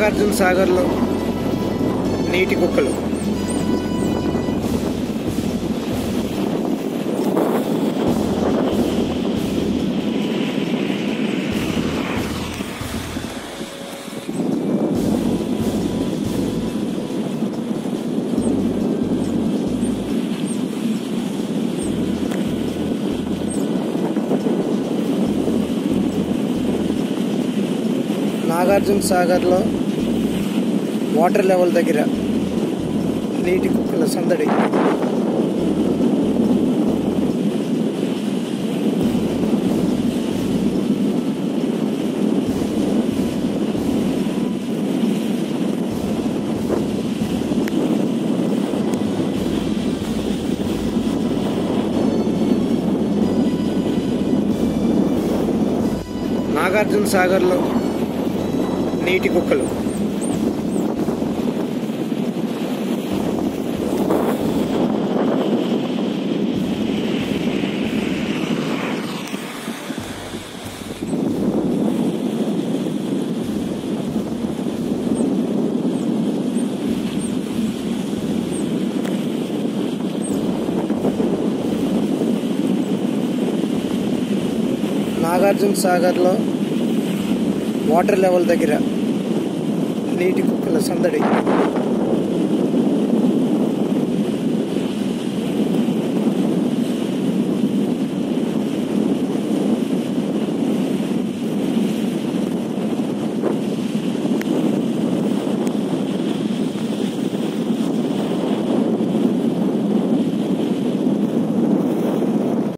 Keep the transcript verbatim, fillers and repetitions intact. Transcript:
నాగార్జున సాగర్లో నీటి కుక్కలు. నాగార్జున సాగర్లో వాటర్ లెవెల్ దగ్గర నీటి కుక్కల సందడి. నాగార్జున సాగర్లో నీటి కుక్కలు. నాగార్జున సాగర్లో వాటర్ లెవెల్ దగ్గర నీటి కుక్కల సందడి.